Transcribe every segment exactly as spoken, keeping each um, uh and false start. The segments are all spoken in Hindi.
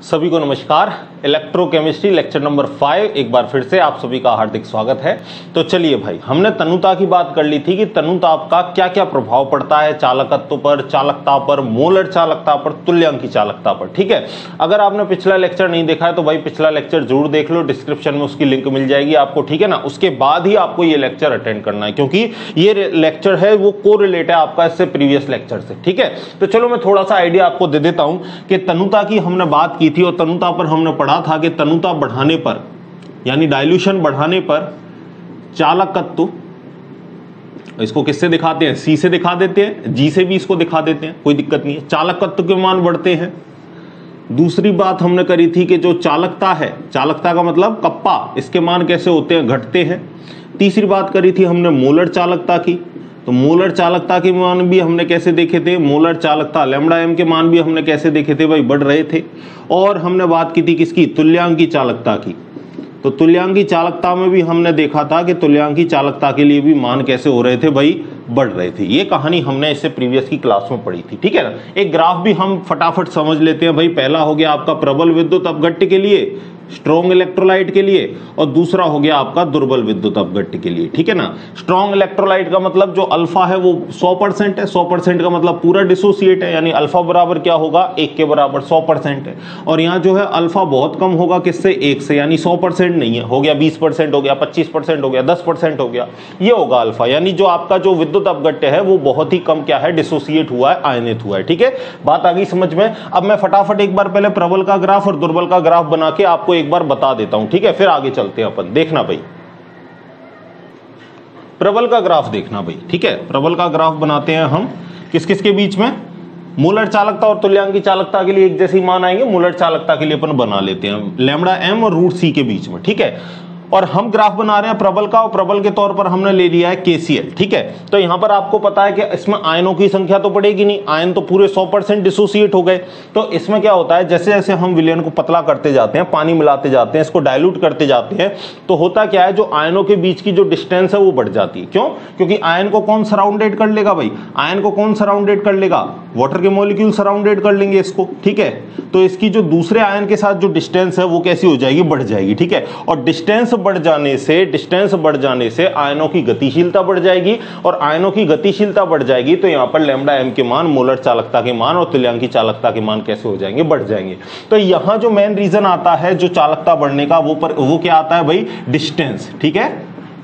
सभी को नमस्कार। इलेक्ट्रोकेमिस्ट्री लेक्चर नंबर फाइव एक बार फिर से आप सभी का हार्दिक स्वागत है। तो चलिए भाई, हमने तनुता की बात कर ली थी कि तनुताप का क्या क्या प्रभाव पड़ता है चालकत्व पर, चालकता पर, मोलर चालकता पर, तुल्यांकी चालकता पर। ठीक है, अगर आपने पिछला लेक्चर नहीं देखा है तो भाई पिछला लेक्चर जरूर देख लो, डिस्क्रिप्शन में उसकी लिंक मिल जाएगी आपको। ठीक है ना, उसके बाद ही आपको ये लेक्चर अटेंड करना है, क्योंकि ये लेक्चर है वो कोरिलेट है आपका इससे प्रीवियस लेक्चर से। ठीक है, तो चलो मैं थोड़ा सा आइडिया आपको दे देता हूं कि तनुता की हमने बात की थी और तनुता पर हमने पढ़ा था कि तनुता बढ़ाने पर यानी डाइल्यूशन बढ़ाने पर चालकत्व, इसको किससे दिखाते हैं, सी से दिखा देते हैं, जी से भी इसको दिखा देते हैं, कोई दिक्कत नहीं है, चालकत्व के मान बढ़ते हैं। दूसरी बात हमने करी थी कि जो चालकता है, चालकता का मतलब कप्पा, इसके मान कैसे होते हैं, घटते हैं। तीसरी बात करी थी हमने मोलर चालकता की, तो मोलर चालकता के मान भी हमने कैसे देखे थे, मोलर चालकता लैम्बडा एम के मान भी हमने कैसे देखे थे भाई, बढ़ रहे थे। और हमने बात की थी किसकी, तुल्यांकी चालकता की, तो तुल्यांकी चालकता में भी हमने देखा था कि तुल्यांकी चालकता के लिए भी मान कैसे हो रहे थे भाई, बढ़ रहे थे। ये कहानी हमने इससे प्रीवियस की क्लास में पढ़ी थी। ठीक है ना, एक ग्राफ भी हम फटाफट समझ लेते हैं भाई। पहला हो गया आपका प्रबल विद्युत अपघट्य के लिए, स्ट्रॉन्ग इलेक्ट्रोलाइट के लिए, और दूसरा हो गया आपका दुर्बल विद्युत अपघट्य के लिए। ठीक है ना, स्ट्रॉन्ग इलेक्ट्रोलाइट का मतलब जो अल्फा है वो सौ परसेंट है, सौ परसेंट का मतलब पूरा डिसोसिएट है, यानी अल्फा बराबर क्या होगा, एक के बराबर सौ परसेंट है। और यहाँ जो है अल्फा बहुत कम होगा, किससे, एक से, यानी सौ परसेंट नहीं है, हो गया बीस परसेंट हो गया, पच्चीस परसेंट हो गया, दस परसेंट हो गया, ये होगा अल्फा। यानी जो आपका जो विद्युत अपघट्य है वो बहुत ही कम क्या है, डिसोसिएट हुआ है, आयनित हुआ है। ठीक है, बात आ गई समझ में। अब मैं फटाफट एक बार पहले प्रबल का ग्राफ और दुर्बल का ग्राफ बना के आपको एक बार बता देता हूं। ठीक है, फिर आगे चलते हैं अपन। देखना भाई, प्रबल का ग्राफ देखना भाई। ठीक है, प्रबल का ग्राफ बनाते हैं हम, किस किस के बीच में, मोलर चालकता और तुल्यांकी चालकता के लिए एक जैसे मान आएंगे, मोलर चालकता के लिए अपन बना लेते हैं लैम्बडा एम और रूट सी के बीच में। ठीक है, और हम ग्राफ बना रहे हैं प्रबल का, और प्रबल के तौर पर हमने ले लिया है केसीएल। ठीक है, तो यहां पर आपको पता है कि इसमें आयनों की संख्या तो बढ़ेगी नहीं, आयन तो पूरे सौ परसेंट डिसोसिएट हो गए। तो इसमें क्या होता है, जैसे जैसे हम विलयन को पतला करते जाते हैं, पानी मिलाते जाते हैं, इसको डाइल्यूट करते जाते हैं, तो होता क्या है, जो आयनों के बीच की जो डिस्टेंस है वो बढ़ जाती है। क्यों? क्योंकि आयन को कौन सराउंडेड कर लेगा भाई, आयन को कौन सराउंडेड कर लेगा, वाटर के मॉलिक्यूल सराउंडेड कर लेंगे इसको। ठीक है, तो इसकी जो दूसरे आयन के साथ जो डिस्टेंस है वो कैसी हो जाएगी, बढ़ जाएगी। ठीक है, और डिस्टेंस बढ़ जाने से डिस्टेंस बढ़ जाने से आयनों की गतिशीलता बढ़ जाएगी, और आयनों की गतिशीलता बढ़ जाएगी तो यहां पर लैम्बडा एम के मान, मोलर चालकता के मान और तुल्यांकी चालकता के मान कैसे हो जाएंगे, बढ़ जाएंगे। तो यहां जो मेन रीजन आता है जो चालकता बढ़ने का, वो पर वो क्या आता है भाई, डिस्टेंस। ठीक है,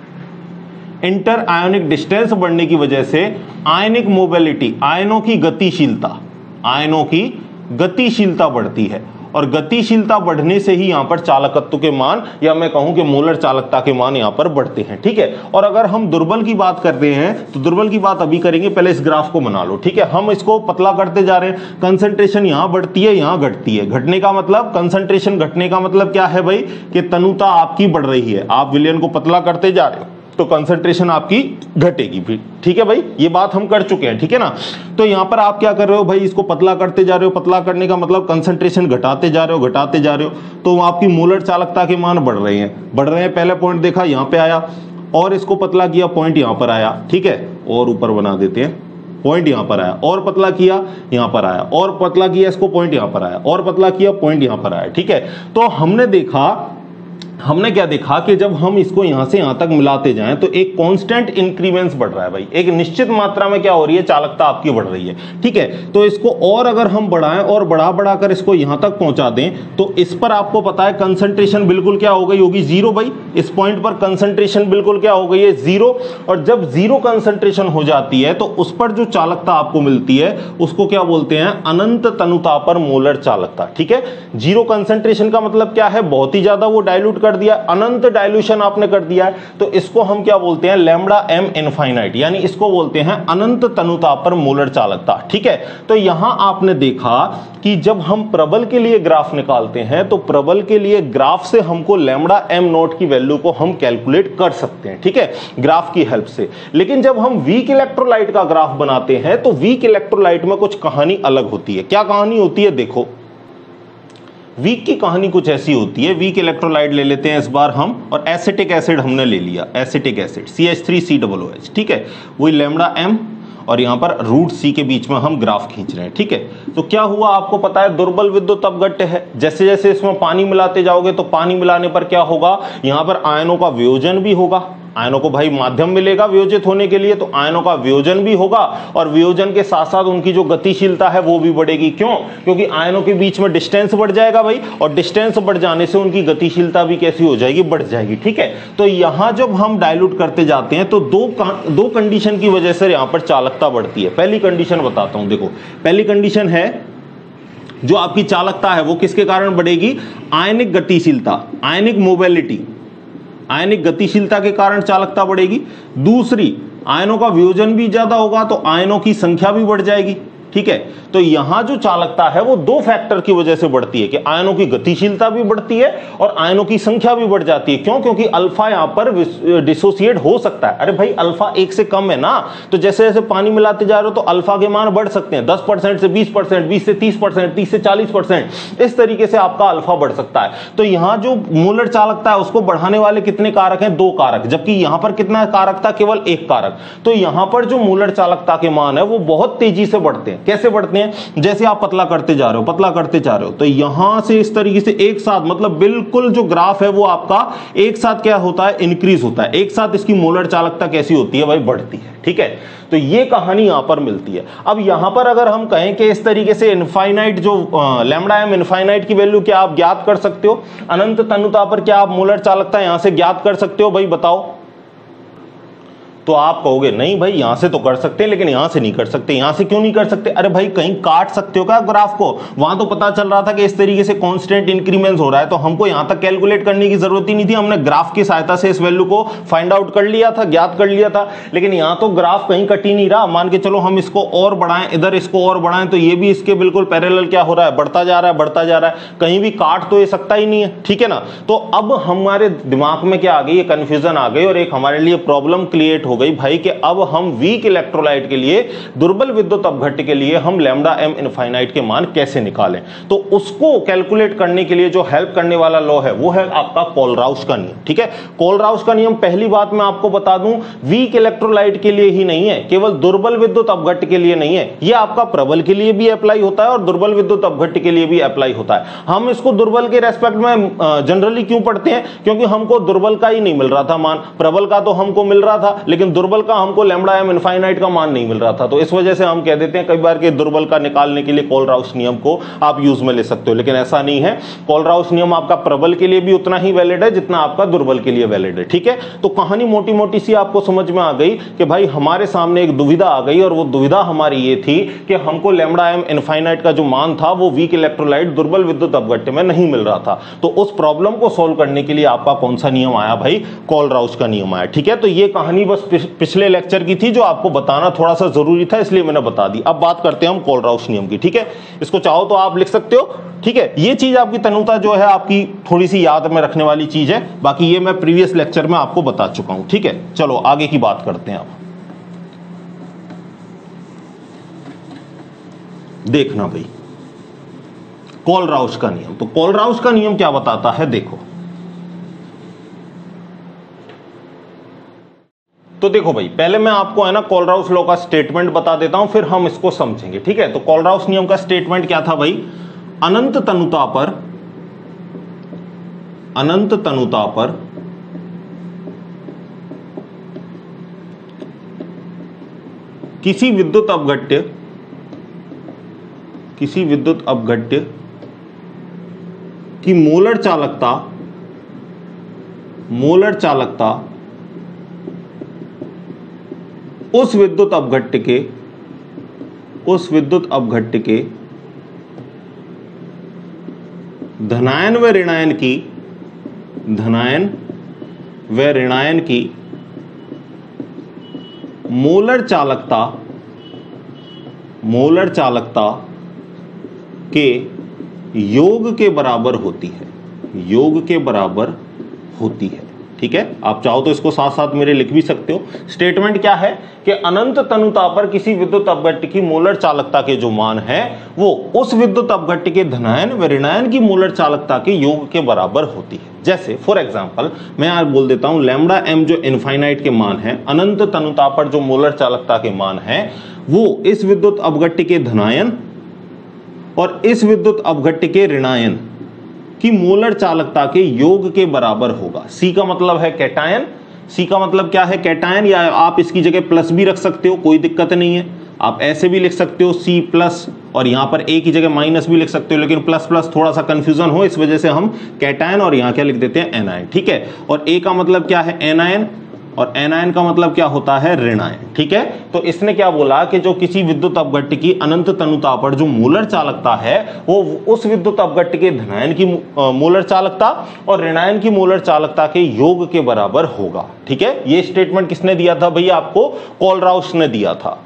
इंटर आयोनिक डिस्टेंस बढ़ने की वजह से आयनिक मोबिलिटी, आयनों की गतिशीलता, आयनों की गतिशीलता बढ़ती है, और गतिशीलता बढ़ने से ही यहां पर चालकत्व के मान, या मैं कहूं कि मोलर चालकता के मान यहां पर बढ़ते हैं। ठीक है, और अगर हम दुर्बल की बात करते हैं तो दुर्बल की बात अभी करेंगे, पहले इस ग्राफ को बना लो। ठीक है, हम इसको पतला करते जा रहे हैं, कंसंट्रेशन यहां बढ़ती है, यहां घटती है। घटने का मतलब, कंसंट्रेशन घटने का मतलब क्या है भाई, कि तनुता आपकी बढ़ रही है, आप विलयन को पतला करते जा रहे हो तो कंसंट्रेशन आपकी घटेगी भी। ठीक है भाई, ये बात हम कर चुके हैं। ठीक है ना, तो यहां पर आप क्या कर रहे हो भाई, इसको पतला करते जा रहे हो, पतला करने का मतलब कंसंट्रेशन घटाते जा रहे हो, घटाते जा रहे हो, तो आपकी मोलर चालकता के मान बढ़ रहे हैं, बढ़ रहे हैं। पहले पॉइंट देखा यहां पे आया, और इसको पतला किया, पॉइंट यहां पर आया। ठीक है, और ऊपर बना देते हैं, पॉइंट यहां पर आया, और पतला किया यहां पर आया, और पतला किया इसको, पॉइंट यहां पर आया, और पतला किया, पॉइंट यहां पर आया। ठीक है, तो हमने देखा हमने क्या देखा कि जब हम इसको यहां से यहां तक मिलाते जाएं तो एक कांस्टेंट इंक्रीमेंस बढ़ रहा है भाई, एक निश्चित मात्रा में क्या हो रही है, चालकता आपकी बढ़ रही है। ठीक है, तो इसको और अगर हम बढ़ाएं और बढ़ा बढ़ाकर इसको यहां तक पहुंचा दें तो इस पर आपको पता है कंसंट्रेशन बिल्कुल क्या हो गई होगी, जीरो भाई। इस पॉइंट पर कंसंट्रेशन बिल्कुल क्या हो गई है, जीरो। और जब जीरो कंसंट्रेशन हो जाती है तो उस पर जो चालकता आपको मिलती है उसको क्या बोलते हैं, अनंत तनुता पर मोलर चालकता। ठीक है, जीरो कंसंट्रेशन का मतलब क्या है, बहुत ही ज्यादा वो डाइल्यूट कर दिया, अनंत डाइल्यूशन आपने कर दिया है, तो इसको हम क्या बोलते हैं, लैम्बडा एम इनफाइनाइट, यानी इसको बोलते हैं अनंत तनुता पर मोलर चालकता। ठीक है, तो यहां आपने देखा कि जब हम प्रबल के लिए ग्राफ निकालते हैं तो प्रबल के लिए ग्राफ से हमको लैम्बडा एम नोट की वैल्यू को हम कैलकुलेट कर सकते हैं। ठीक है, ग्राफ की हेल्प से। लेकिन जब हम वीक इलेक्ट्रोलाइट का ग्राफ बनाते हैं तो वीक इलेक्ट्रोलाइट में कुछ कहानी अलग होती है। क्या कहानी होती है, देखो वीक की कहानी कुछ ऐसी होती है। वीक इलेक्ट्रोलाइट ले लेते हैं इस बार हम, और एसिटिक एसिड हमने ले लिया, acetic acid C H three C double O H. ठीक है, वही लैम्बडा एम और यहाँ पर रूट सी के बीच में हम ग्राफ खींच रहे हैं, ठीक है। तो क्या हुआ आपको पता है, दुर्बल विद्युत अपघट्य है, जैसे जैसे इसमें पानी मिलाते जाओगे तो पानी मिलाने पर क्या होगा, यहाँ पर आयनों का वियोजन भी होगा, आयनों को भाई माध्यम मिलेगा वियोजित होने के लिए, तो आयनों का वियोजन भी होगा और वियोजन के साथ साथ उनकी जो गतिशीलता है वो भी बढ़ेगी। क्यों? क्योंकि आयनों के बीच में डिस्टेंस बढ़ जाएगा भाई, और डिस्टेंस बढ़ जाने से उनकी गतिशीलता भी कैसी हो जाएगी, बढ़ जाएगी, ठीक है। तो यहां जब हम डाइल्यूट करते जाते हैं तो दो दो कंडीशन की वजह से यहां पर चालकता बढ़ती है। पहली कंडीशन बताता हूं, देखो पहली कंडीशन है जो आपकी चालकता है वो किसके कारण बढ़ेगी, आयनिक गतिशीलता, आयनिक मोबिलिटी, आयनिक गतिशीलता के कारण चालकता बढ़ेगी। दूसरी, आयनों का वियोजन भी ज्यादा होगा तो आयनों की संख्या भी बढ़ जाएगी, ठीक है। तो यहां जो चालकता है वो दो फैक्टर की वजह से बढ़ती है कि आयनों की गतिशीलता भी बढ़ती है और आयनों की संख्या भी बढ़ जाती है। क्यों? क्योंकि अल्फा यहां पर डिसोसिएट हो सकता है। अरे भाई अल्फा एक से कम है ना, तो जैसे जैसे पानी मिलाते जा रहे हो तो अल्फा के मान बढ़ सकते हैं, दस परसेंट से बीस परसेंट, बीस से तीस परसेंट, तीस से चालीस परसेंट, इस तरीके से आपका अल्फा बढ़ सकता है। तो यहां जो मोलर चालकता है उसको बढ़ाने वाले कितने कारक हैं, दो कारक, जबकि यहां पर कितना कारक था, केवल एक कारक। तो यहां पर जो मोलर चालकता के मान है वो बहुत तेजी से बढ़ते हैं। कैसे बढ़ते हैं? जैसे आप पतला करते जा रहे हो, पतला करते जा रहे हो, तो यहां से इस तरीके से एक साथ, मतलब बिल्कुल जो ग्राफ है वो आपका एक साथ क्या होता है, इंक्रीज होता है, एक साथ इसकी मोलर चालकता कैसी होती है भाई, बढ़ती है, ठीक है। तो ये कहानी यहां पर मिलती है। अब यहां पर अगर हम कहें कि इस तरीके से इनफाइनाइट जो लैम्डा एम इनफाइनाइट की वैल्यू क्या आप ज्ञात कर सकते हो, अनंत तनुता पर क्या आप मोलर चालकता यहां से ज्ञात कर सकते हो, भाई बताओ। तो आप कहोगे नहीं भाई यहां से तो कर सकते हैं लेकिन यहां से नहीं कर सकते। यहां से क्यों नहीं कर सकते? अरे भाई कहीं काट सकते हो क्या ग्राफ को? वहां तो पता चल रहा था कि इस तरीके से कांस्टेंट इंक्रीमेंट हो रहा है, तो हमको यहां तक कैलकुलेट करने की जरूरत ही नहीं थी, हमने ग्राफ की सहायता से इस वैल्यू को फाइंड आउट कर लिया था, ज्ञात कर लिया था। लेकिन यहां तो ग्राफ कहीं कट ही नहीं रहा। मान के चलो हम इसको और बढ़ाएं, इधर इसको और बढ़ाएं, तो ये भी इसके बिल्कुल पैरेलल क्या हो रहा है, बढ़ता जा रहा है, बढ़ता जा रहा है, कहीं भी काट तो ये सकता ही नहीं है, ठीक है ना। तो अब हमारे दिमाग में क्या आ गई, कंफ्यूजन आ गई और एक हमारे लिए प्रॉब्लम क्रिएट हो गई भाई कि अब हम वीक इलेक्ट्रोलाइट के लिए, दुर्बल विद्युत अपघट्य के लिए हम लैम्डा एम इनफाइनाइट के मान कैसे निकालें। तो उसको कैलकुलेट करने के लिए जो हेल्प करने वाला लॉ है वो है आपका कोलराउश का नियम, ठीक है। कोलराउश का नियम, पहली बात मैं आपको बता दूं, वीक इलेक्ट्रोलाइट के लिए ही नहीं है, केवल दुर्बल विद्युत अपघट्य के लिए नहीं है, यह आपका प्रबल के लिए भी अप्लाई होता है और दुर्बल विद्युत अपघट्य के लिए भी अप्लाई होता है। हम इसको दुर्बल के रेस्पेक्ट में जनरली क्यों पढ़ते हैं, क्योंकि हमको दुर्बल का ही नहीं मिल रहा था मान, प्रबल का तो हमको मिल रहा था लेकिन दुर्बल का हमको लैम्डा एम इनफाइनाइट का मान नहीं मिल रहा था। तो इस वजह से हम कह देते हैं कई बार कि दुर्बल का निकालने के लिए कोलराउश नियम को आप यूज में ले सकते हो, लेकिन ऐसा नहीं है। कोलराउश नियम आपका प्रबल के लिए भी उतना ही वैलिड है जितना आपका दुर्बल के लिए वैलिड है, ठीक है। तो कहानी मोटी मोटी सी आपको समझ में आ गई कि भाई हमारे सामने एक दुविधा आ गई और वो दुविधा हमारी ये थी कि हमको लैम्डा एम इनफाइनाइट का जो मान था वो वीक इलेक्ट्रोलाइट दुर्बल विद्युत अपघट्य में नहीं मिल रहा था। तो उस प्रॉब्लम को सोल्व करने के लिए आपका कौन सा नियम आया भाई, कोलराउश का नियम आया, ठीक है। तो ये कहानी बस पिछले लेक्चर की थी जो आपको बताना थोड़ा सा जरूरी था, इसलिए मैंने बता दी। अब बात करते हैं हम कोलराउश नियम की, ठीक है। इसको चाहो तो आप लिख सकते हो, ठीक है। ये चीज आपकी तनुता जो है आपकी थोड़ी सी याद में रखने वाली चीज है, बाकी ये मैं प्रीवियस लेक्चर में आपको बता चुका हूं, ठीक है। चलो आगे की बात करते हैं। अब देखना भाई कोलराउश का नियम, तो कोलराउश का नियम क्या बताता है, देखो। तो देखो भाई पहले मैं आपको है ना कोलराउश लॉ का स्टेटमेंट बता देता हूं, फिर हम इसको समझेंगे, ठीक है। तो कोलराउश नियम का स्टेटमेंट क्या था भाई, अनंत तनुता पर, अनंत तनुता पर किसी विद्युत अपघट्य, किसी विद्युत अपघट्य की मोलर चालकता, मोलर चालकता उस विद्युत अपघट्य के, उस विद्युत अपघट्य के धनायन व ऋणायन की, धनायन व ऋणायन की मोलर चालकता, मोलर चालकता के योग के बराबर होती है, योग के बराबर होती है, ठीक है, आप चाहो तो इसको साथ साथ मेरे लिख भी सकते हो। स्टेटमेंट क्या है कि अनंत तनुता पर किसी विद्युत अपघट्य की मोलर चालकता के जो मान है वो उस विद्युत अपघट्य के धनायन व ऋणायन की मोलर चालकता के योग के बराबर होती है। जैसे फॉर एग्जांपल मैं आज बोल देता हूं लैम्डा एम जो इनफाइनाइट के मान है, अनंत तनुता पर जो मोलर चालकता के मान है वो इस विद्युत अपघट्य के धनायन और इस विद्युत अपघट्य के ऋणायन की मोलर चालकता के योग के बराबर होगा। सी का मतलब है कैटायन, सी का मतलब क्या है कैटायन, या आप इसकी जगह प्लस भी रख सकते हो, कोई दिक्कत नहीं है। आप ऐसे भी लिख सकते हो सी प्लस, और यहां पर ए की जगह माइनस भी लिख सकते हो, लेकिन प्लस प्लस थोड़ा सा कंफ्यूजन हो इस वजह से हम कैटायन और यहां क्या लिख देते हैं एनायन, ठीक है। और ए का मतलब क्या है एनायन, और एनायन का मतलब क्या होता है ऋणायन, ठीक है। तो इसने क्या बोला कि जो किसी विद्युत अपघट्य की अनंत तनुता पर जो मोलर चालकता है वो उस विद्युत अपघट्य के धनायन की मोलर चालकता और ऋणायन की मोलर चालकता के योग के बराबर होगा, ठीक है। ये स्टेटमेंट किसने दिया था भैया आपको? कोलराउस ने दिया था।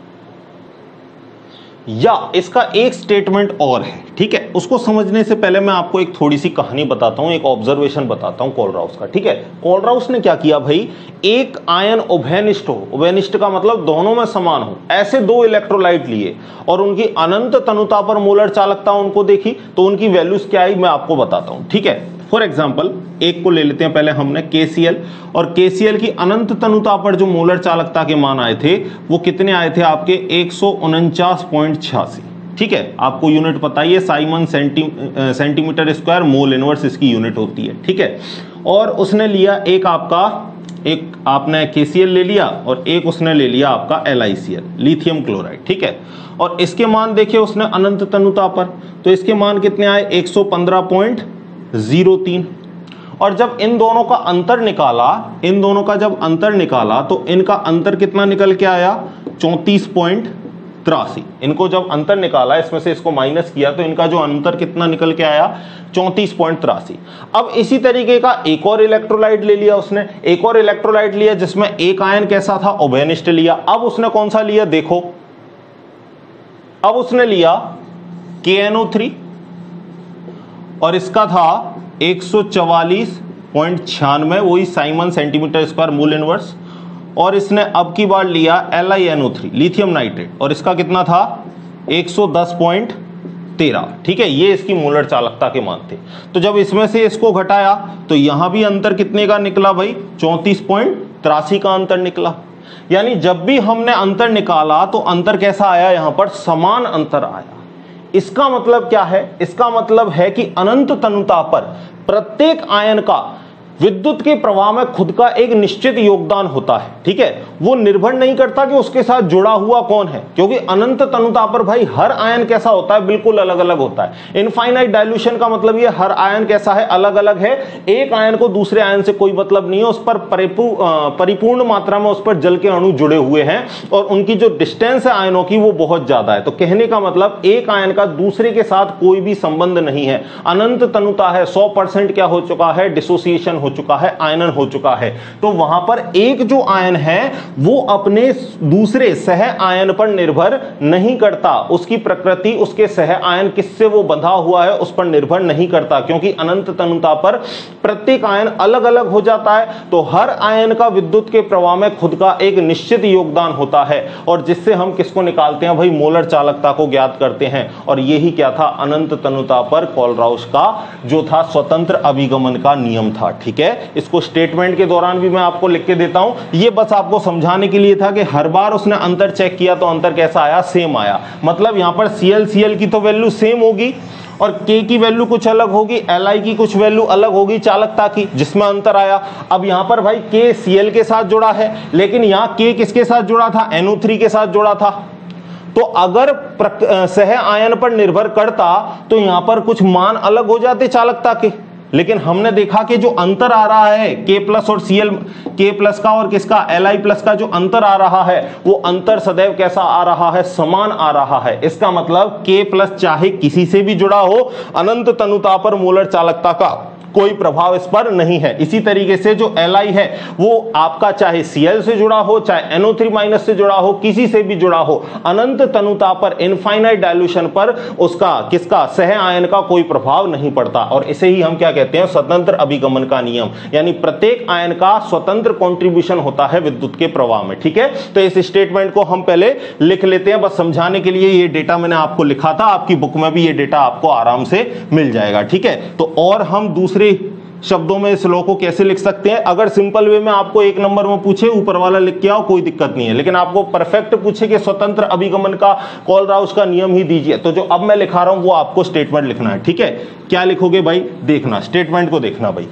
या इसका एक स्टेटमेंट और है, ठीक है। उसको समझने से पहले मैं आपको एक थोड़ी सी कहानी बताता हूं, एक ऑब्जर्वेशन बताता हूं कोलराउस का, ठीक है। कोलराउस ने क्या किया भाई, एक आयन उभयनिष्ठ हो, उभयनिष्ठ का मतलब दोनों में समान हो, ऐसे दो इलेक्ट्रोलाइट लिए और उनकी अनंत तनुता पर मोलर चालकता उनको देखी, तो उनकी वैल्यूज क्या आई मैं आपको बताता हूं, ठीक है। फॉर एग्जाम्पल एक को ले लेते हैं पहले हमने के सी एल, और के सी एल की अनंत तनुता पर जो मोलर चालकता के मान आए थे वो कितने आए थे आपके एक सौ उनचास पॉइंट छियासी, ठीक है। आपको यूनिट पता ही है, siemens centi centimetre square mole inverse इसकी यूनिट होती है, ठीक है। और उसने लिया एक आपका, एक आपने के सी एल ले लिया और एक उसने ले लिया आपका L I C L, lithium chloride, ठीक है। और इसके मान देखिए उसने अनंत तनुता पर, तो इसके मान कितने आए एक सौ पंद्रह पॉइंट जीरो तीन। और जब इन दोनों का अंतर निकाला, इन दोनों का जब अंतर निकाला तो इनका अंतर कितना निकल के आया चौंतीस पॉइंट तिरासी। इनको जब अंतर निकाला, इसमें से इसको माइनस किया, तो इनका जो अंतर कितना निकल के आया चौंतीस पॉइंट तिरासी। अब इसी तरीके का एक और इलेक्ट्रोलाइट ले लिया उसने, एक और इलेक्ट्रोलाइट लिया जिसमें एक आयन कैसा था उभयनिष्ठ लिया। अब उसने कौन सा लिया देखो, अब उसने लिया के एन ओ थ्री और इसका था एक सौ चवालीस पॉइंट छियानवे, वही siemens centimetre square mole inverse. और इसने अब की बार लिया L I N O three lithium nitrate, और इसका कितना था एक सौ दस पॉइंट तेरह, ठीक है। ये इसकी मोलर चालकता के मान थे। तो जब इसमें से इसको घटाया तो यहां भी अंतर कितने का निकला भाई, चौंतीस पॉइंट तिरासी का अंतर निकला। यानी जब भी हमने अंतर निकाला तो अंतर कैसा आया, यहां पर समान अंतर आया। इसका मतलब क्या है, इसका मतलब है कि अनंत तनुता पर प्रत्येक आयन का विद्युत के प्रवाह में खुद का एक निश्चित योगदान होता है, ठीक है। वो निर्भर नहीं करता कि उसके साथ जुड़ा हुआ कौन है, क्योंकि अनंत तनुता पर भाई हर आयन कैसा होता है, बिल्कुल अलग अलग होता है। इनफाइनाइट डाइल्यूशन का मतलब ये हर आयन कैसा है, अलग अलग है। एक आयन को दूसरे आयन से कोई मतलब नहीं है, उस पर परिपूर्ण मात्रा में उस पर जल के अणु जुड़े हुए हैं और उनकी जो डिस्टेंस है आयनों की वो बहुत ज्यादा है। तो कहने का मतलब एक आयन का दूसरे के साथ कोई भी संबंध नहीं है। अनंत तनुता है, सौ परसेंट क्या हो चुका है, डिसोसिएशन हो चुका है, आयनन हो चुका है। तो वहां पर एक जो आयन है वो अपने दूसरे सह आयन पर निर्भर नहीं करता, उसकी प्रकृति उसके सह आयन किससे वो बंधा हुआ है उस पर निर्भर नहीं करता, क्योंकि अनंत तनुता पर प्रत्येक आयन अलग अलग हो जाता है। तो हर आयन का विद्युत के प्रवाह में खुद का एक निश्चित योगदान होता है, और जिससे हम किसको निकालते हैं भाई, मोलर चालकता को ज्ञात करते हैं। और यही क्या था, अनंत तनुता पर कोलराउस का जो था स्वतंत्र अभिगमन का नियम था, ठीक है। इसको स्टेटमेंट के दौरान भी मैं आपको लिख के देता हूं, ये बस आपको समझाने के लिए था कि हर बार उसने अंतर चेक किया तो अंतर कैसा आया, सेम आया। मतलब यहां पर सी एल सी एल की तो वैल्यू सेम होगी और K की वैल्यू कुछ अलग होगी, Li की कुछ वैल्यू अलग होगी चालकता की, जिसमें अंतर आया। अब यहां पर भाई K Cl के साथ जुड़ा है, लेकिन यहां K किसके साथ जुड़ा था, एन ओ थ्री के साथ जुड़ा था। तो अगर सह आयन पर निर्भर करता तो यहां पर कुछ मान अलग हो जाते चालकता के, लेकिन हमने देखा कि जो अंतर आ रहा है K प्लस और Cl, K प्लस का और किसका Li प्लस का जो अंतर आ रहा है वो अंतर सदैव कैसा आ रहा है, समान आ रहा है। इसका मतलब K प्लस चाहे किसी से भी जुड़ा हो, अनंत तनुता पर मोलर चालकता का कोई प्रभाव इस पर नहीं है। इसी तरीके से जो Li है वो आपका चाहे Cl से जुड़ा हो, चाहे एन ओ थ्री माइनस से जुड़ा हो, किसी से भी जुड़ा हो, अनंत तनुता पर, इनफाइनाइट डाइल्यूशन पर उसका किसका सह आयन का कोई प्रभाव नहीं पड़ता। और इसे ही हम क्या कहते हैं, स्वतंत्र अभिगमन का नियम, यानी प्रत्येक आयन का स्वतंत्र कंट्रीब्यूशन होता है विद्युत के प्रवाह में। ठीक है, तो इस स्टेटमेंट को हम पहले लिख लेते हैं, बस समझाने के लिए। ये डेटा मैंने आपको लिखा था, आपकी बुक में भी ये डेटा आपको आराम से मिल जाएगा। ठीक है, तो और हम दूसरे शब्दों में इस लॉ को कैसे लिख सकते हैं? अगर सिंपल वे में आपको एक नंबर में पूछे ऊपर वाला लिख के आओ, कोई दिक्कत नहीं है, लेकिन आपको परफेक्ट पूछे कि स्वतंत्र अभिगमन का कोलराउस का नियम ही दीजिए, तो जो अब मैं लिखा रहा हूं वो आपको स्टेटमेंट लिखना है। ठीक है, क्या लिखोगे भाई? देखना, स्टेटमेंट को देखना भाई।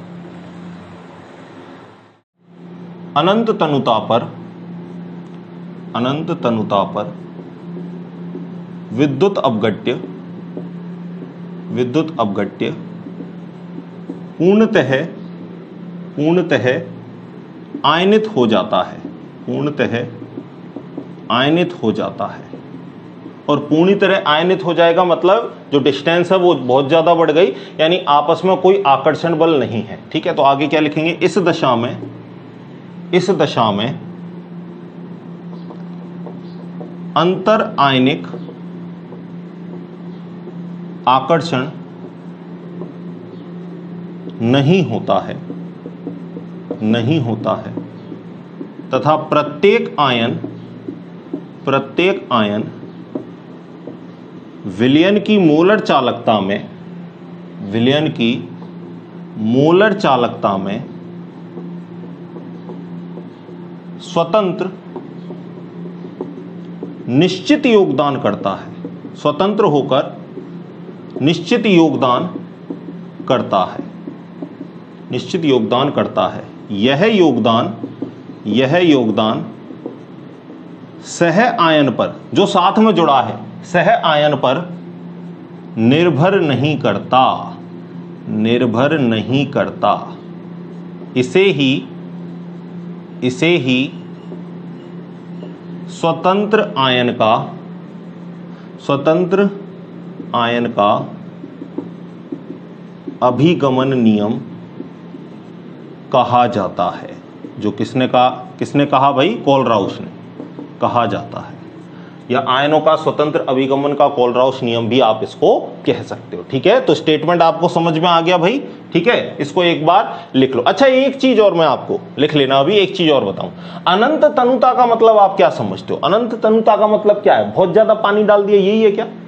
अनंत तनुता पर, अनंत तनुता पर विद्युत अपघट्य, विद्युत अपघट्य पूर्णतः पूर्णतः आयनित हो जाता है, पूर्णतः आयनित हो जाता है। और पूरी तरह आयनित हो जाएगा मतलब जो डिस्टेंस है वो बहुत ज्यादा बढ़ गई, यानी आपस में कोई आकर्षण बल नहीं है। ठीक है, तो आगे क्या लिखेंगे? इस दशा में, इस दशा में अंतर आयनिक आकर्षण नहीं होता है, नहीं होता है, तथा प्रत्येक आयन, प्रत्येक आयन विलयन की मोलर चालकता में, विलयन की मोलर चालकता में स्वतंत्र निश्चित योगदान करता है, स्वतंत्र होकर निश्चित योगदान करता है, निश्चित योगदान करता है। यह योगदान, यह योगदान सह आयन पर, जो साथ में जुड़ा है, सह आयन पर निर्भर नहीं करता, निर्भर नहीं करता। इसे ही, इसे ही स्वतंत्र आयन का, स्वतंत्र आयन का अभिगमन नियम कहा जाता है। जो किसने कहा, किसने कहा भाई? कोलराउस ने कहा जाता है, या आयनों का स्वतंत्र अभिगमन का कोलराउस नियम भी आप इसको कह सकते हो। ठीक है, तो स्टेटमेंट आपको समझ में आ गया भाई? ठीक है, इसको एक बार लिख लो। अच्छा, एक चीज और मैं आपको लिख लेना, अभी एक चीज और बताऊं। अनंत तनुता का मतलब आप क्या समझते हो? अनंत तनुता का मतलब क्या है? बहुत ज्यादा पानी डाल दिया, यही है क्या?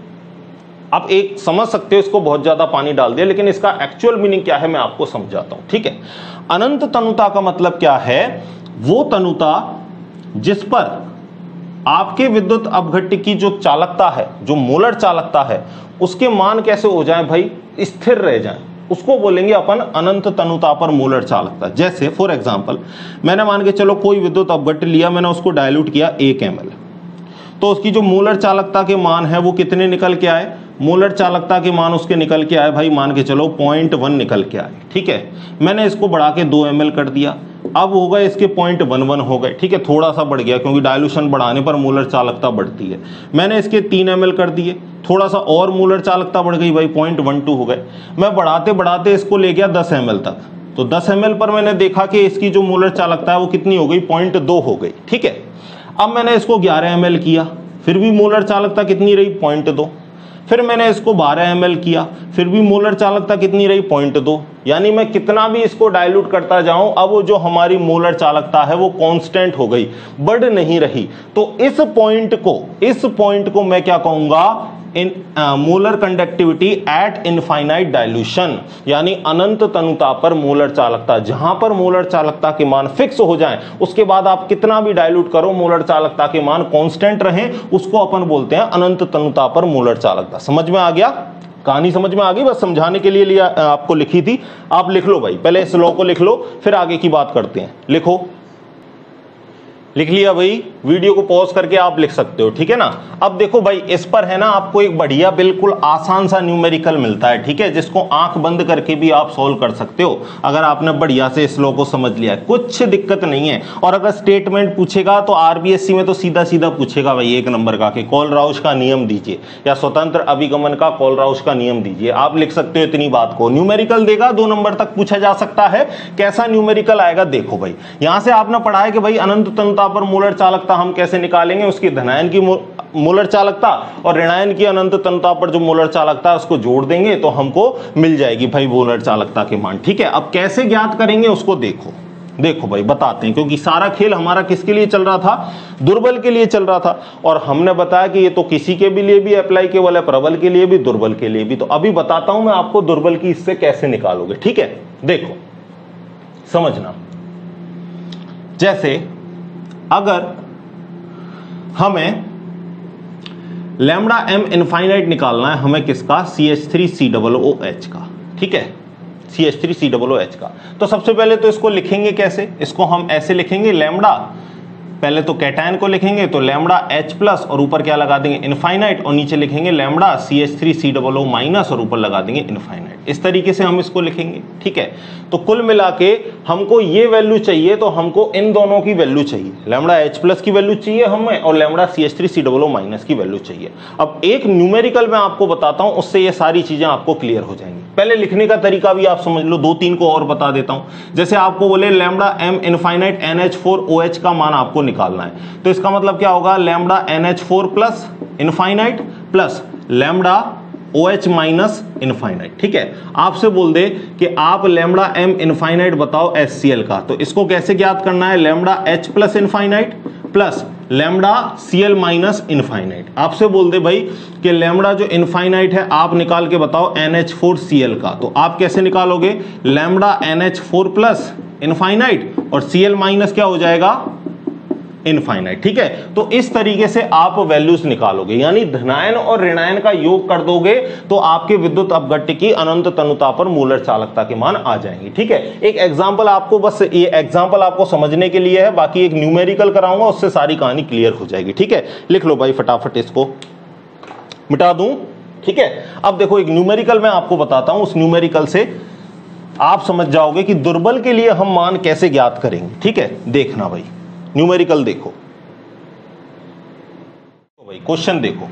आप एक समझ सकते हो इसको, बहुत ज्यादा पानी डाल दिया, लेकिन इसका एक्चुअल मीनिंग क्या है मैं आपको समझाता हूं। ठीक है, अनंत तनुता का मतलब क्या है? वो तनुता जिस पर आपके विद्युत अपघट्य की जो चालकता है, जो मोलर चालकता है, उसके मान कैसे हो जाए भाई? स्थिर रह जाए, उसको बोलेंगे अपन अनंत तनुता पर मोलर चालकता। जैसे फॉर एग्जांपल, मैंने मान के चलो कोई विद्युत अपघट्य लिया, मैंने उसको डायल्यूट किया एक एम एल, तो उसकी जो मोलर चालकता के मान है वो कितने निकल के आए? मोलर चालकता के मान उसके निकल के आए भाई, मान के चलो पॉइंट वन निकल के आए। ठीक है, मैंने इसको बढ़ा के दो एम एल कर दिया, अब हो गए इसके पॉइंट वन वन हो गए। ठीक है, थोड़ा सा बढ़ गया क्योंकि डायल्यूशन बढ़ाने पर मोलर चालकता बढ़ती है। मैंने इसके तीन एम एल कर दिए, थोड़ा सा और मोलर चालकता बढ़ गई भाई, पॉइंट वन टू हो गए। मैं बढ़ाते बढ़ाते इसको ले गया दस एम एल तक, तो दस एम एल पर मैंने देखा कि इसकी जो मोलर चालकता है वो कितनी हो गई? पॉइंट दो हो गई। ठीक है, अब मैंने इसको ग्यारह एम एल किया, फिर भी मोलर चालकता कितनी रही? पॉइंट दो। फिर मैंने इसको बारह एम एल किया, फिर भी मोलर चालकता कितनी रही? पॉइंट दो। यानी मैं कितना भी इसको डाइल्यूट करता जाऊं, अब वो जो हमारी मोलर चालकता है वो कांस्टेंट हो गई, बढ़ नहीं रही। तो इस पॉइंट को, इस पॉइंट को मैं क्या कहूंगा? In molar conductivity at infinite dilution, यानी अनंत तनुता पर मोलर चालकता। जहां पर मोलर चालकता के मान फिक्स हो जाएं, उसके बाद आप कितना भी डाइल्यूट करो, मोलर चालकता के मान कांस्टेंट रहें, उसको अपन बोलते हैं अनंत तनुता पर मोलर चालकता। समझ में आ गया? कहानी समझ में आ गई? बस समझाने के लिए लिया, आपको लिखी थी। आप लिख लो भाई, पहले इस लॉ को लिख लो, फिर आगे की बात करते हैं। लिखो, लिख लिया भाई, वीडियो को पॉज करके आप लिख सकते हो, ठीक है ना। अब देखो भाई, इस पर है ना आपको एक बढ़िया बिल्कुल आसान सा न्यूमेरिकल मिलता है, ठीक है, जिसको आंख बंद करके भी आप सॉल्व कर सकते हो अगर आपने बढ़िया से इस लॉ को समझ लिया है, कुछ दिक्कत नहीं है। और अगर स्टेटमेंट पूछेगा तो आरबीएससी में तो सीधा सीधा पूछेगा भाई एक नंबर का कि कोलराउश का नियम दीजिए या स्वतंत्र अभिगमन का कोलराउश का नियम दीजिए, आप लिख सकते हो इतनी बात को। न्यूमेरिकल देगा, दो नंबर तक पूछा जा सकता है। कैसा न्यूमेरिकल आएगा देखो भाई, यहां से आपने पढ़ा है कि भाई अनंत तनुता पर मोलर चालकता हम कैसे निकालेंगे, उसकी धनायन की मोलर चालकता और ऋणायन की अनंत तनुता पर जो मोलर चालकता है उसको जोड़ देंगे तो हमको मिल जाएगी भाई मोलर चालकता के मान, ठीक है। अब कैसे ज्ञात करेंगे उसको देखो, देखो भाई बताते हैं, क्योंकि सारा खेल हमारा किसके लिए चल रहा था, दुर्बल के लिए चल रहा था। और हमने बताया कि ये तो किसी के भी लिए भी अप्लाई केवल है, प्रबल के लिए भी, दुर्बल के लिए भी। तो अभी बताता हूं मैं आपको दुर्बल की इससे कैसे निकालोगे, ठीक है। देखो समझना, जैसे अगर हमें लैम्डा एम इनफाइनाइट निकालना है, हमें किसका, C H three C double O H का, ठीक है, C H three C double O H का। तो सबसे पहले तो इसको लिखेंगे कैसे, इसको हम ऐसे लिखेंगे, लैम्डा पहले तो कैटायन को लिखेंगे तो लैम्डा एच प्लस और ऊपर क्या लगा देंगे इनफाइनाइट, और नीचे लिखेंगे lambda C H three C double O minus और ऊपर लगा देंगे इनफाइनाइट। इस तरीके से हम इसको लिखेंगे, ठीक है। तो कुल मिला के हमको ये वैल्यू चाहिए, तो हमको इन दोनों की वैल्यू चाहिए, लैम्डा एच प्लस की वैल्यू चाहिए हमें और lambda C H three C double O minus की वैल्यू चाहिए। अब एक न्यूमेरिकल मैं आपको बताता हूं, उससे ये सारी चीजें आपको क्लियर हो जाएंगी। पहले लिखने का तरीका भी आप समझ लो, दो तीन को और बता देता हूं। जैसे आपको बोले lambda M infinite N H four O H का मान आपको निकालना है, तो इसका मतलब क्या होगा, lambda N H four plus infinite plus lambda O H minus infinite, ठीक है। आपसे बोल दे कि आप लैम्डा एम इनफाइनाइट बताओ एच सी एल का, तो इसको कैसे ज्ञात करना है, lambda H plus infinite plus lambda C L minus infinite. आपसे बोल दे भाई कि लैम्डा जो इनफाइनाइट है आप निकाल के बताओ N H four C L का, तो आप कैसे निकालोगे, lambda N H four plus infinite और सी एल माइनस क्या हो जाएगा, इनफाइनाइट, ठीक है। तो इस तरीके से आप वैल्यूज निकालोगे, यानी धनायन और ऋणायन का योग कर दोगे तो आपके विद्युत अपघट्य की अनंत तनुता पर मोलर चालकता के मान आ जाएंगे, ठीक है। एक एग्जांपल आपको, बस ये एग्जांपल आपको समझने के लिए है, बाकी एक न्यूमेरिकल कराऊंगा उससे सारी कहानी क्लियर हो जाएगी, ठीक है। लिख लो भाई फटाफट, इसको मिटा दूं, ठीक है। अब देखो एक न्यूमेरिकल मैं आपको बताता हूं, उस न्यूमेरिकल से आप समझ जाओगे कि दुर्बल के लिए हम मान कैसे ज्ञात करेंगे, ठीक है। देखना भाई न्यूमेरिकल देखो, तो भाई क्वेश्चन देखो,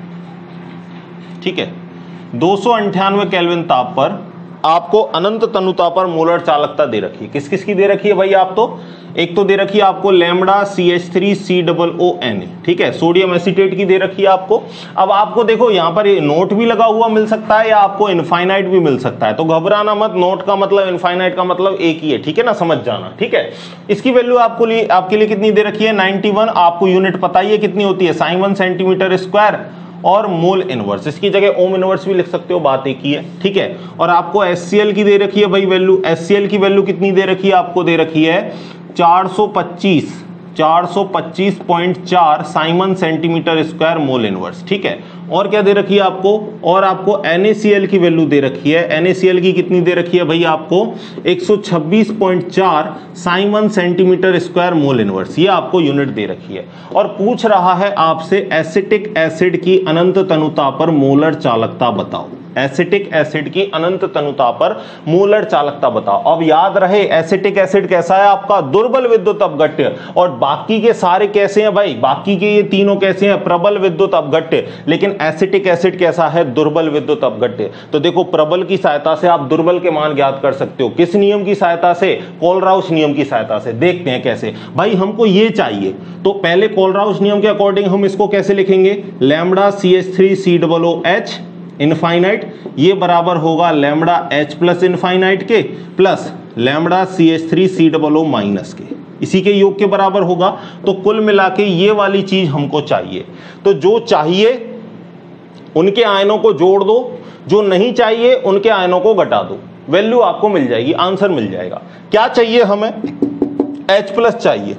ठीक है। दो सौ अंठानवे केल्विन ताप पर आपको अनंत तनुता पर मोलर चालकता दे रखी है, किस किस की दे रखी है भाई, आप तो एक तो दे रखी है आपको lambda C H three C double O N, ठीक है, सोडियम एसीटेट की दे रखी है आपको। अब आपको देखो यहाँ पर ये नोट भी लगा हुआ मिल सकता है या आपको इनफाइनाइट भी मिल सकता है, तो घबराना मत, नोट का मतलब इनफाइनाइट का मतलब एक ही है, ठीक है ना, समझ जाना, ठीक है। इसकी वैल्यू आपको लिए आपके लिए कितनी दे रखी है, नाइनटी वन, आपको यूनिट पता ही है कितनी होती है, साइन वन सेंटीमीटर स्क्वायर और मोल इनवर्स, इसकी जगह ओम इनवर्स भी लिख सकते हो, बात एक ही है, ठीक है। और आपको एच सी एल की दे रखी है भाई वैल्यू, एच सी एल की वैल्यू कितनी दे रखी है, आपको दे रखी है चार सौ पच्चीस चार सौ पच्चीस पॉइंट चार siemens centimetre square mole inverse, ठीक है। और क्या दे रखी है आपको, और आपको एन ए सी एल की वैल्यू दे रखी है, एन ए सी एल की कितनी दे रखी है भाई आपको एक सौ छब्बीस पॉइंट चार siemens centimetre square mole inverse, ये आपको यूनिट दे रखी है। और पूछ रहा है आपसे एसिटिक एसिड की अनंत तनुता पर मोलर चालकता बताओ, एसिटिक एसिड की अनंत तनुता पर मोलर चालकता बताओ। अब याद रहे एसिटिक एसिड कैसा है आपका, दुर्बल विद्युत अपघट्य, और बाकी के सारे कैसे हैं भाई, बाकी के ये तीनों कैसे हैं, प्रबल विद्युत अपघट्य, लेकिन एसिटिक एसिड कैसा है, दुर्बल विद्युत अपघट्य। तो देखो प्रबल की सहायता से आप दुर्बल के मान ज्ञात कर सकते हो, किस नियम की सहायता से, कोलराउश नियम की सहायता से। देखते हैं कैसे भाई, हमको ये चाहिए तो पहले कोलराउश नियम के अकॉर्डिंग हम इसको कैसे लिखेंगे, lambda C H three C double O H infinite, ये बराबर होगा लैम्डा एच प्लस इनफाइनाइट के plus lambda C H three C double O minus के, इसी के योग के बराबर होगा। तो कुल मिला के ये वाली चीज हमको चाहिए, तो जो चाहिए उनके आयनों को जोड़ दो, जो नहीं चाहिए उनके आयनों को घटा दो, वैल्यू आपको मिल जाएगी, आंसर मिल जाएगा। क्या चाहिए हमें, H प्लस चाहिए,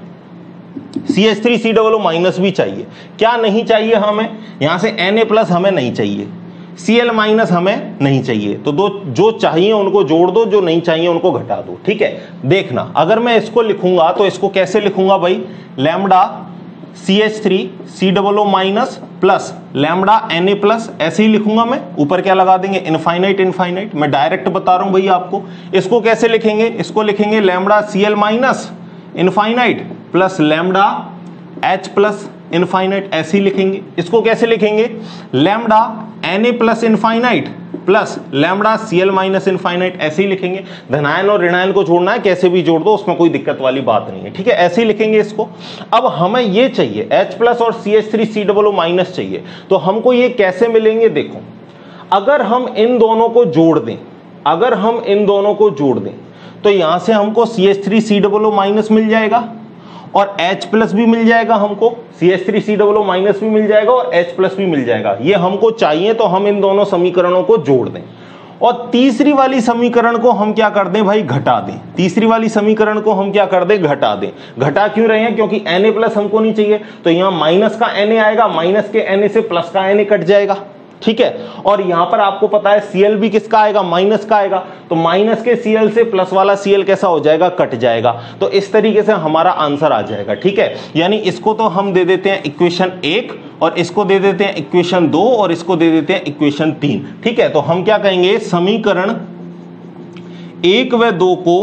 C H three C double O minus भी चाहिए। क्या नहीं चाहिए हमें, यहां से Na प्लस हमें नहीं चाहिए, सी एल माइनस हमें नहीं चाहिए, तो दो जो चाहिए उनको जोड़ दो, जो नहीं चाहिए उनको घटा दो। ठीक है, देखना अगर मैं इसको लिखूंगा तो इसको कैसे लिखूंगा भाई, lambda C H three C double O minus plus lambda N A plus, ऐसे ही लिखूंगा मैं। ऊपर क्या लगा देंगे, इनफाइनाइट इनफाइनाइट। मैं डायरेक्ट बता रहा हूं भाई आपको। इसको कैसे लिखेंगे, इसको लिखेंगे lambda C L minus infinite plus lambda H plus infinite, ऐसे ही लिखेंगे। इसको कैसे लिखेंगे, lambda N A plus infinite plus lambda C L minus infinite, ऐसे ही लिखेंगे। धनायन और ऋणायन को जोड़ना है, कैसे भी जोड़ दो, उसमें कोई दिक्कत वाली बात नहीं है। ठीक है, ऐसे ही लिखेंगे इसको। अब हमें ये चाहिए H प्लस और C H three C double O minus चाहिए, तो हमको ये कैसे मिलेंगे, देखो अगर हम इन दोनों को जोड़ दें, अगर हम इन दोनों को जोड़ दें तो यहां से हमको C H three C double O minus मिल जाएगा और H प्लस भी मिल जाएगा, हमको C H three C double O minus भी मिल जाएगा और H प्लस भी मिल जाएगा। ये हमको चाहिए, तो हम इन दोनों समीकरणों को जोड़ दें और तीसरी वाली समीकरण को हम क्या कर दें भाई, घटा दें। तीसरी वाली समीकरण को हम क्या कर दें, घटा दें। घटा क्यों रहे हैं, क्योंकि Na प्लस हमको नहीं चाहिए, तो यहां माइनस का Na आएगा, माइनस के Na से प्लस का Na कट जाएगा। ठीक है, और यहां पर आपको पता है Cl भी किसका आएगा, माइनस का आएगा, तो माइनस के Cl से प्लस वाला Cl कैसा हो जाएगा, कट जाएगा। तो इस तरीके से हमारा आंसर आ जाएगा। ठीक है, यानी इसको तो हम दे देते हैं इक्वेशन एक और इसको दे देते हैं इक्वेशन दो और इसको दे देते हैं इक्वेशन तीन। ठीक है, तो हम क्या कहेंगे, समीकरण एक व दो को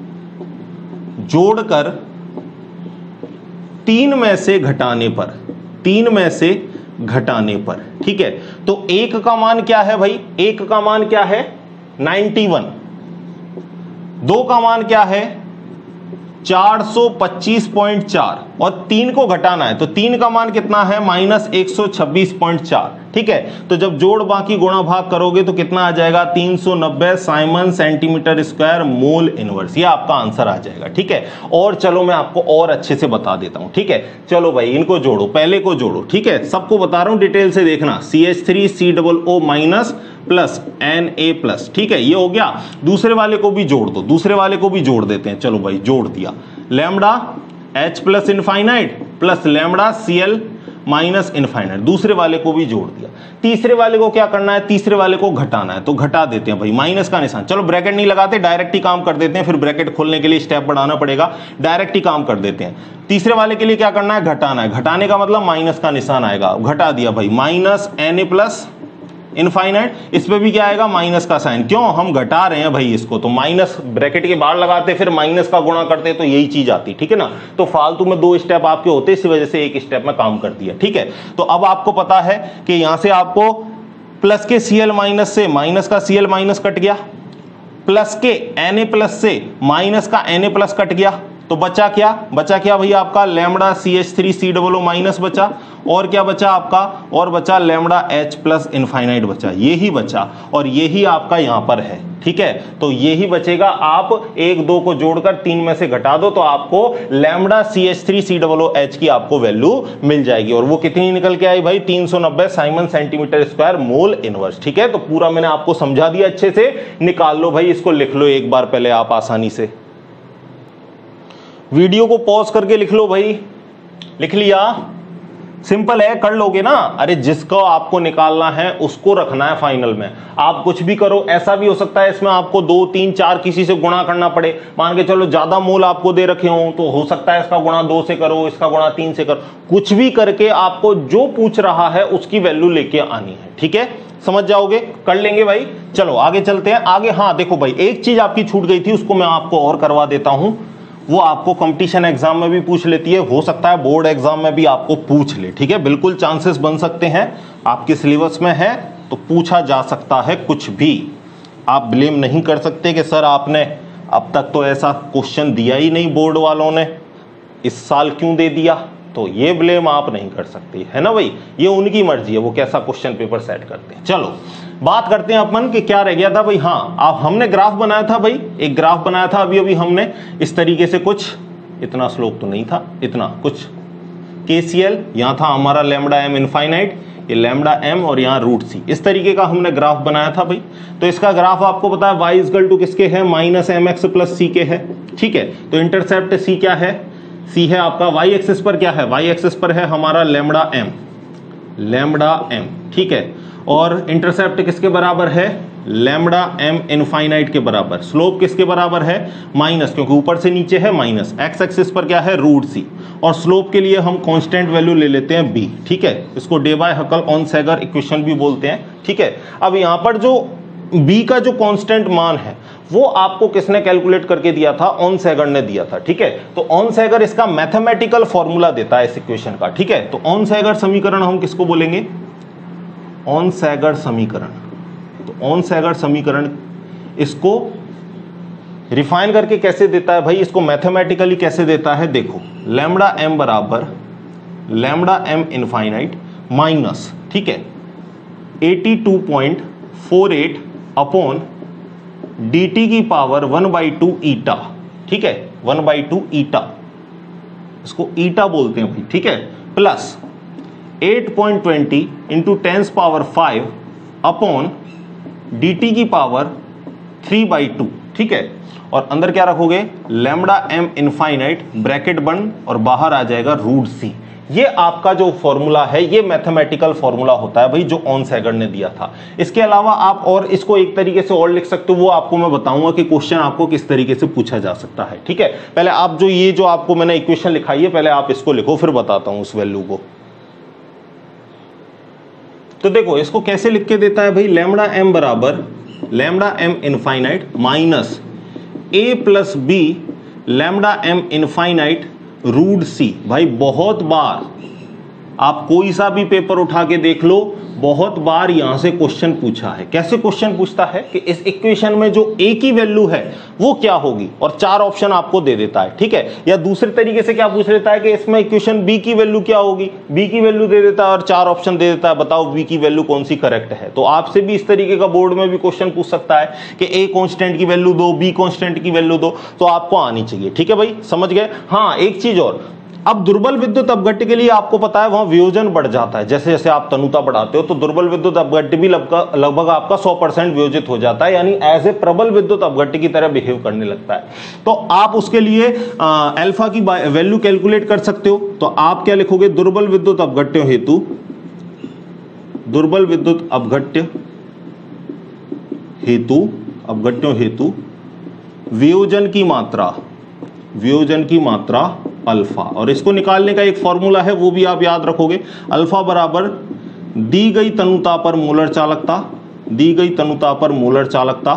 जोड़कर तीन में से घटाने पर, तीन में से घटाने पर। ठीक है, तो एक का मान क्या है भाई, एक का मान क्या है इक्यानवे, दो का मान क्या है चार सौ पच्चीस पॉइंट चार और तीन को घटाना है, तो तीन का मान कितना है माइनस एक सौ छब्बीस पॉइंट चार। ठीक है, तो जब जोड़ बाकी गुणा भाग करोगे तो कितना आ जाएगा, तीन सौ नब्बे siemens centimetre square mole inverse, ये आपका आंसर आ जाएगा। ठीक है, और चलो मैं आपको और अच्छे से बता देता हूं। ठीक है, चलो भाई इनको जोड़ो, पहले को जोड़ो। ठीक है, सबको बता रहा हूं डिटेल से देखना, C H three C double O minus plus N A plus. ठीक है, ये हो गया। दूसरे वाले को भी जोड़ दो, दूसरे वाले को भी जोड़ देते हैं। चलो भाई जोड़ दिया, lambda H plus infinite plus lambda C L minus infinite, दूसरे वाले को भी जोड़ दिया। तीसरे वाले को क्या करना है, तीसरे वाले को घटाना है, तो घटा देते हैं भाई, माइनस का निशान। चलो ब्रैकेट नहीं लगाते, डायरेक्ट ही काम कर देते हैं, फिर ब्रैकेट खोलने के लिए स्टेप बढ़ाना पड़ेगा, डायरेक्ट ही काम कर देते हैं। तीसरे वाले के लिए क्या करना है, घटाना है। घटाने का मतलब माइनस का निशान आएगा, घटा दिया भाई, minus N A plus infinite, इस पे भी क्या आएगा, माइनस का साइन। क्यों, हम घटा रहे हैं भाई इसको, तो माइनस ब्रैकेट के बाहर लगाते फिर माइनस का गुणा करते तो यही चीज आती। ठीक है ना, तो फालतू में दो स्टेप आपके होते, इसी वजह से एक स्टेप में काम कर दिया। ठीक है, तो अब आपको पता है कि यहां से आपको प्लस के Cl माइनस से माइनस का Cl माइनस कट गया, प्लस के Na प्लस से माइनस का Na प्लस कट गया, तो बचा क्या, बचा क्या भाई आपका lambda C H three C double O minus बचा, और क्या बचा आपका, और बचा लैम्डा H प्लस इनफाइनाइट बचा, ये ही बचा और ये ही आपका यहां पर है। ठीक है, तो ये ही बचेगा। आप एक दो को जोड़कर तीन में से घटा दो तो आपको lambda C H three C double O H की आपको वैल्यू मिल जाएगी, और वो कितनी निकल के आई भाई, तीन सौ नब्बे siemens centimetre square mole inverse. ठीक है, तो पूरा मैंने आपको समझा दिया, अच्छे से निकाल लो भाई, इसको लिख लो एक बार पहले आप आसानी से, वीडियो को पॉज करके लिख लो भाई। लिख लिया, सिंपल है, कर लोगे ना। अरे जिसको आपको निकालना है उसको रखना है फाइनल में, आप कुछ भी करो। ऐसा भी हो सकता है इसमें आपको दो तीन चार किसी से गुणा करना पड़े, मान के चलो ज्यादा मोल आपको दे रखे हो तो हो सकता है इसका गुणा दो से करो, इसका गुणा तीन से करो, कुछ भी करके आपको जो पूछ रहा है उसकी वैल्यू लेके आनी है। ठीक है, समझ जाओगे, कर लेंगे भाई। चलो आगे चलते हैं आगे। हाँ देखो भाई, एक चीज आपकी छूट गई थी, उसको मैं आपको और करवा देता हूं। वो आपको कंपटीशन एग्जाम में भी पूछ लेती है, हो सकता है बोर्ड एग्जाम में भी आपको पूछ ले। ठीक है, बिल्कुल चांसेस बन सकते हैं, आपके सिलेबस में है तो पूछा जा सकता है कुछ भी। आप ब्लेम नहीं कर सकते कि सर आपने अब तक तो ऐसा क्वेश्चन दिया ही नहीं बोर्ड वालों ने, इस साल क्यों दे दिया, तो ये ब्लेम आप नहीं कर सकते, है ना भाई, ये उनकी मर्जी है वो कैसा क्वेश्चन पेपर सेट करते हैं। चलो बात करते हैं अपन कि क्या रह गया था भाई। हाँ, आप हमने ग्राफ बनाया था भाई, एक ग्राफ बनाया था अभी अभी हमने इस तरीके से, कुछ इतना स्लोप तो नहीं था, इतना कुछ के सी एल, यहाँ था हमारा लैम्डा एम इनफाइनाइट, ये लैम्डा एम और यहाँ रूट सी, इस तरीके का हमने ग्राफ बनाया था भाई। तो इसका ग्राफ आपको पता है वाई इजकल टू किसके है, minus M X plus C के है। ठीक है, तो इंटरसेप्ट सी क्या है, सी है आपका, वाई एक्सिस पर क्या है, वाई एक्सिस पर है हमारा लैम्डा एम, लैम्डा एम। ठीक है, और इंटरसेप्ट किसके बराबर है, लैम्बडा एम इनफाइनाइट के बराबर। स्लोप किसके बराबर है, माइनस, क्योंकि ऊपर से नीचे है माइनस, एक्स एक्सिस पर क्या है, रूट सी, और स्लोप के लिए हम कांस्टेंट वैल्यू ले लेते हैं बी, ठीक है। इसको Debye Huckel Onsager equation भी बोलते हैं, ठीक है। अब यहां पर जो बी का जो कांस्टेंट मान है वो आपको किसने कैलकुलेट करके दिया था, ऑन सैगर ने दिया था, ठीक है। तो ऑन सैगर इसका मैथमेटिकल फॉर्मूला देता है इस इक्वेशन का, ठीक है। तो ऑन सैगर समीकरण हम किसको बोलेंगे, ऑन सैगर समीकरण। तो ऑन सैगर समीकरण इसको रिफाइन करके कैसे देता है भाई, इसको मैथमेटिकली कैसे देता है, देखो, लैम्बडा एम बराबर लैम्बडा एम इनफाइनाइट माइनस, ठीक है, eighty two point four eight upon D T की power one by two eta, ठीक है, वन बाई टू ईटा, इसको ईटा बोलते हैं भाई, ठीक है, plus eight point twenty into tens power five upon D T की पावर थ्री बाई टू, ठीक है। और अंदर क्या रखोगे, लैम्बडा एम इनफाइनाइट ब्रैकेट बंद और बाहर आ जाएगा रूट सी। ये आपका जो फॉर्मूला है ये मैथमेटिकल फॉर्मूला होता है भाई, जो ऑन सैगर ने दिया था। इसके अलावा आप और इसको एक तरीके से और लिख सकते हो, वो आपको मैं बताऊंगा कि क्वेश्चन आपको किस तरीके से पूछा जा सकता है, ठीक है। पहले आप जो ये जो आपको मैंने इक्वेशन लिखाई है पहले आप इसको लिखो, फिर बताता हूं उस वैल्यू को। तो देखो इसको कैसे लिख के देता है भाई, लैम्बडा एम बराबर lambda M infinite minus A plus B lambda M infinite root C. भाई बहुत बार आप कोई सा भी पेपर उठा के देख लो, बहुत बार यहां से क्वेश्चन पूछा है। कैसे क्वेश्चन पूछता है कि इस इक्वेशन में जो ए की वैल्यू है वो क्या होगी, और चार ऑप्शन आपको दे देता है, ठीक है। या दूसरे तरीके से क्या पूछ लेता है कि इसमें इक्वेशन बी की वैल्यू क्या होगी, बी की वैल्यू दे देता है और चार ऑप्शन दे देता है, बताओ बी की वैल्यू कौन सी करेक्ट है। तो आपसे भी इस तरीके का बोर्ड में भी क्वेश्चन पूछ सकता है कि ए कॉन्स्टेंट की वैल्यू दो, बी कॉन्स्टेंट की वैल्यू दो, तो आपको आनी चाहिए, ठीक है भाई, समझ गए। हाँ एक चीज और, अब दुर्बल विद्युत अपघट्य के लिए आपको पता है वहां वियोजन बढ़ जाता है, जैसे जैसे आप तनुता बढ़ाते हो तो दुर्बल विद्युत अपघट्य भी लगभग आपका सौ परसेंट वियोजित हो जाता है, यानी एज ए प्रबल विद्युत अपघट्य की तरह बिहेव करने लगता है। तो आप उसके लिए अल्फा की वैल्यू कैलकुलेट कर सकते हो। तो आप क्या लिखोगे, दुर्बल विद्युत अपघट्य हेतु दुर्बल विद्युत अपघट्य हेतु अपघट्यों हेतु वियोजन की मात्रा वियोजन की मात्रा अल्फा, और इसको निकालने का एक फॉर्मूला है वो भी आप याद रखोगे, अल्फा बराबर दी गई तनुता पर मोलर चालकता दी गई तनुता पर मोलर चालकता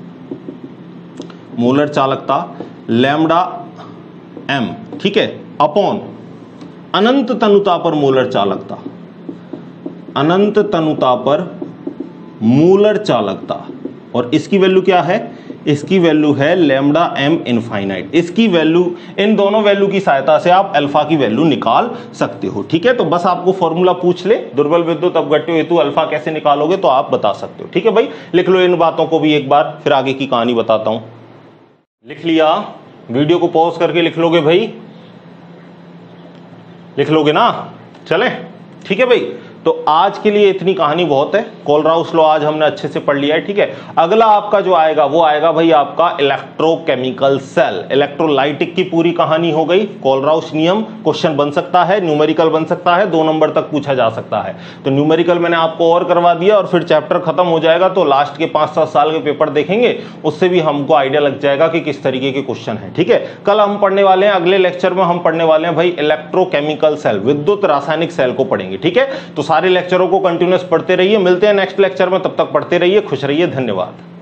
मोलर चालकता लैम्बडा एम, ठीक है, अपॉन अनंत तनुता पर मोलर चालकता अनंत तनुता पर मोलर चालकता। और इसकी वैल्यू क्या है, इसकी वैल्यू है लैम्बडा एम इनफाइनाइट। इसकी वैल्यू, इन दोनों वैल्यू की सहायता से आप अल्फा की वैल्यू निकाल सकते हो, ठीक है। तो बस आपको फॉर्मूला पूछ ले, दुर्बल विद्युत अपघट्य हेतु अल्फा कैसे निकालोगे तो आप बता सकते हो, ठीक है भाई। लिख लो इन बातों को भी एक बार, फिर आगे की कहानी बताता हूं। लिख लिया, वीडियो को पॉज करके लिख लोगे भाई, लिख लोगे ना, चले, ठीक है भाई। तो आज के लिए इतनी कहानी बहुत है। कोलराउस लॉ आज हमने अच्छे से पढ़ लिया है, ठीक है। अगला आपका जो आएगा वो आएगा भाई आपका इलेक्ट्रोकेमिकल सेल, इलेक्ट्रोलाइटिक की पूरी कहानी हो गई। कोलराउस नियम क्वेश्चन बन सकता है, न्यूमेरिकल बन सकता है, दो नंबर तक पूछा जा सकता है। तो न्यूमेरिकल मैंने आपको और करवा दिया और फिर चैप्टर खत्म हो जाएगा, तो लास्ट के पांच सात साल के पेपर देखेंगे, उससे भी हमको आइडिया लग जाएगा कि किस तरीके के क्वेश्चन है, ठीक है। कल हम पढ़ने वाले हैं, अगले लेक्चर में हम पढ़ने वाले हैं भाई इलेक्ट्रोकेमिकल सेल, विद्युत रासायनिक सेल को पढ़ेंगे, ठीक है। तो सारे लेक्चरों को कंटिन्यूअस पढ़ते रहिए, मिलते हैं नेक्स्ट लेक्चर में, तब तक पढ़ते रहिए, खुश रहिए, धन्यवाद।